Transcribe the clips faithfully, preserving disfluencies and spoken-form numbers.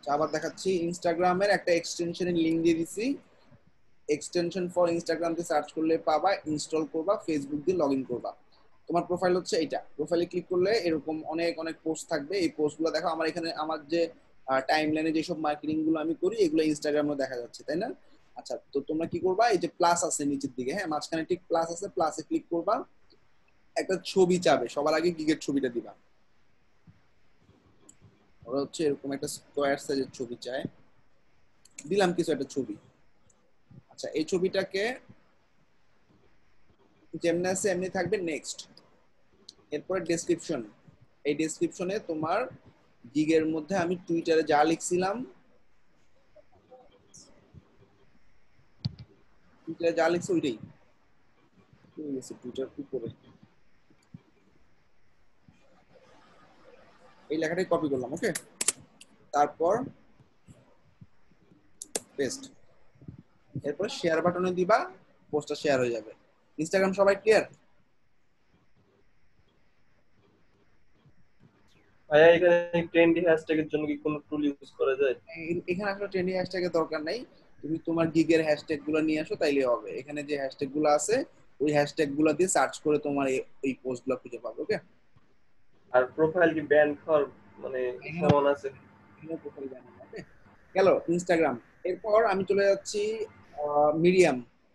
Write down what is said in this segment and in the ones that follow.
আবার দেখাচ্ছি, ইনস্টাগ্রামের একটা এক্সটেনশনের লিংক দিয়ে দিছি। এক্সটেনশন ফর ইনস্টাগ্রাম দিয়ে সার্চ করলে পাবা, ইনস্টল করবা, ফেসবুক দিয়ে লগ ইন করবা। তোমার প্রোফাইল হচ্ছে এটা। প্রোফাইলে ক্লিক করলে এরকম অনেক অনেক পোস্ট থাকবে। এই পোস্টগুলো দেখো, আমার এখানে আমার যে টাইম লাইনে যেসব মার্কেটিং গুলো আমি করি এগুলো ইনস্টাগ্রামে দেখা যাচ্ছে, তাই না? আচ্ছা, তো তোমরা কি করবা, এই যে প্লাস আছে নিচের দিকে, হ্যাঁ মাঝখানে ঠিক প্লাস আছে, প্লাসে ক্লিক করবা, একটা ছবি চাবে, সবার আগে গিগের ছবিটা দিবা। ওরা হচ্ছে এরকম একটা স্কোয়ার সাইজের ছবি চায়, দিলাম কিছু একটা ছবি। আচ্ছা, এই ছবিটাকে যেমনি আছে এমনি থাকবে, নেক্সট। এরপরে ডেসক্রিপশন, এই ডেসক্রিপশনে তোমার গিগের মধ্যে আমি টুইটারে যা লিখছিলাম, টুইটারে যা লিখছি ওইটাই টুইটার উপরে এই লেখাটাই কপি করলাম, ওকে। তারপর পেস্ট, এরপর শেয়ার বাটনে দিবা, পোস্টটা শেয়ার হয়ে যাবে। ইনস্টাগ্রাম সবাই ক্লিয়ার? ভাইয়া এখানে ট্রেন্ডি হ্যাশট্যাগের জন্য কি কোনো টুল ইউজ করা যায়? এখানে আসলে ট্রেন্ডিং হ্যাশট্যাগের দরকার নাই, তুমি তোমার গিগের হ্যাশট্যাগ গুলো নিয়ে আসো তাইলে হবে। এখানে যে হ্যাশট্যাগ গুলো আছে ওই হ্যাশট্যাগ গুলো দিয়ে সার্চ করে তোমার এই পোস্ট গুলো খুঁজে পাবে, ওকে। আর প্রোফাইল কি ব্যান হওয়ার মানে এখানে সমান আছে? প্রোফাইল বানানো, ওকে। গেল ইনস্টাগ্রাম। এরপর আমি চলে যাচ্ছি মিডিয়াম।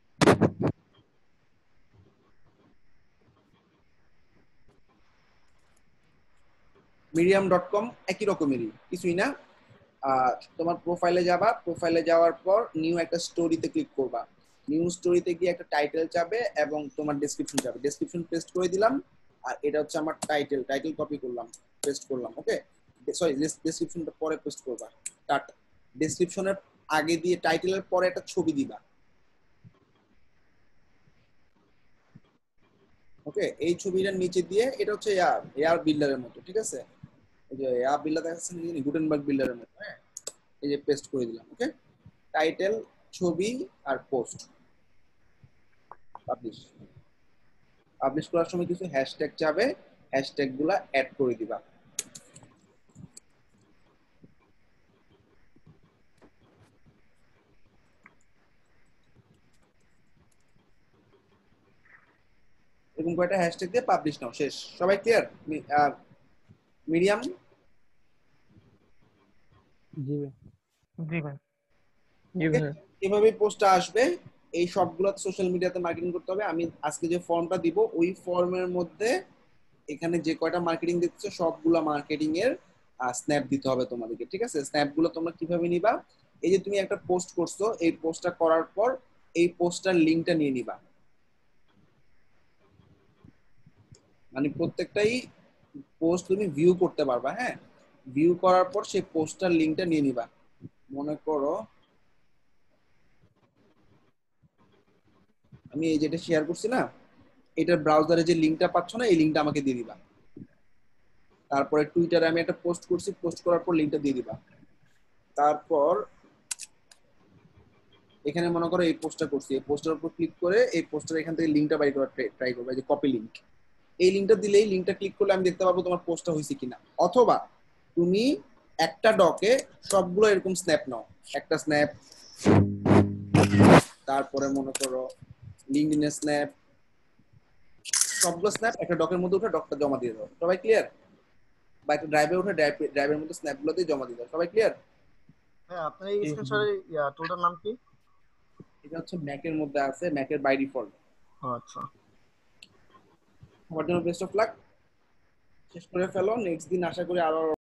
মিডিয়াম ডট কম একই রকমেরই, কিছুই না। আহ, তোমার প্রোফাইলে যাবা, প্রোফাইলে যাওয়ার পর নিউ একটা স্টোরিতে ক্লিক করবা। নিউ স্টোরিতে গিয়ে একটা টাইটেল চাবে এবং তোমার ডেসক্রিপশন চাবে। ডেসক্রিপশন পেস্ট করে দিলাম, আর এটা হচ্ছে আমার টাইটেল। টাইটেল কপি করলাম, পেস্ট করলাম, ওকে। সরি, ডেসক্রিপশনটা পরে পেস্ট করবা। ডেসক্রিপশনের আগে দিয়ে টাইটেলের পরে একটা ছবি দিবা, ওকে। এই ছবিটার নিচে দিয়ে, এটা হচ্ছে এয়ার এয়ার বিল্ডারের মতো, ঠিক আছে? এই যে এয়ার বিল্ডার দেখাচ্ছে গুটেনবার্গ বিল্ডারের মতো, হ্যাঁ। এই যে পেস্ট করে দিলাম, ওকে। টাইটেল, ছবি আর পোস্ট, পাবলিশ। পাবলিশ করার সময় কিছু হ্যাশট্যাগ চাবে, হ্যাশট্যাগ গুলা অ্যাড করে দিবা। এরকম কয়েকটা হ্যাশট্যাগ দিয়ে পাবলিশ নাও, শেষ। সবাই ক্লিয়ার? মিডিয়াম জি ভাই। জি ভাই। জি ভাই। এভাবে পোস্টটা আসবে। এই সবগুলো সোশ্যাল মিডিয়াতে মার্কেটিং করতে হবে। আমি আজকে যে ফর্মটা দিব ওই ফর্মের মধ্যে এখানে যে কয়টা মার্কেটিং দিচ্ছে সবগুলো মার্কেটিং এর স্ন্যাপ দিতে হবে তোমাদেরকে, ঠিক আছে? স্ন্যাপ গুলো তোমরা কিভাবে নিবা, এই যে তুমি একটা পোস্ট করছো, এই পোস্টটা করার পর এই পোস্টটার লিঙ্কটা নিয়ে নিবা। মানে প্রত্যেকটাই পোস্ট তুমি ভিউ করতে পারবা, হ্যাঁ। ভিউ করার পর সেই পোস্টটার লিঙ্কটা নিয়ে নিবা। মনে করো আমি এই যেটা শেয়ার করছি না, এটার ব্রাউজারে যে লিঙ্কটা পাচ্ছ না, এই লিঙ্কটা আমাকে দিয়ে দিবা। তারপরে টুইটারে আমি একটা পোস্ট করছি, পোস্ট করার পর লিঙ্কটা দিয়ে দিবা। তারপর এখানে মনে করো এই পোস্টটা করছি, এই পোস্টের উপর ক্লিক করে এই পোস্টের এখান থেকে লিঙ্কটা বাই করার ট্রাই করবো, এই যে কপি লিঙ্ক। এই লিঙ্কটা দিলেই, লিঙ্কটা ক্লিক করলে আমি দেখতে পাবো তোমার পোস্টটা হয়েছে কিনা। অথবা তুমি একটা ডকে সবগুলো এরকম স্ন্যাপ নাও, একটা স্ন্যাপ, তারপরে মনে করো লিঙ্কডইনের স্ন্যাপ, সবগুলো স্ন্যাপ একটা ডকের মধ্যে উঠে ডকটা জমা দিয়ে দাও। সবাই ক্লিয়ার? বা একটা ড্রাইভে উঠে ড্রাইভের মধ্যে স্ন্যাপ গুলো দিয়ে জমা দিয়ে দাও। সবাই ক্লিয়ার? হ্যাঁ, আপনার এই স্ক্রিনশটের ইয়া টুলটার নাম কি? এটা হচ্ছে ম্যাকের মধ্যে আছে, ম্যাকের বাই ডিফল্ট। ও আচ্ছা। সবার জন্য বেস্ট অফ লাক। শেষ করে ফেলো, নেক্সট দিন আশা করি আরো